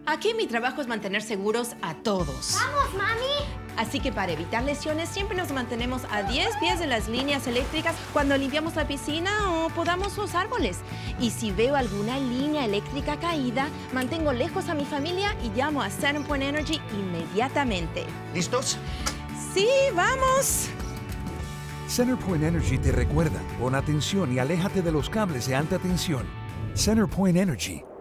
Aquí mi trabajo es mantener seguros a todos. ¡Vamos, mami! Así que para evitar lesiones siempre nos mantenemos a 10 pies de las líneas eléctricas cuando limpiamos la piscina o podamos los árboles. Y si veo alguna línea eléctrica caída, mantengo lejos a mi familia y llamo a CenterPoint Energy inmediatamente. ¿Listos? ¡Sí, vamos! CenterPoint Energy te recuerda, pon atención y aléjate de los cables de alta tensión. CenterPoint Energy.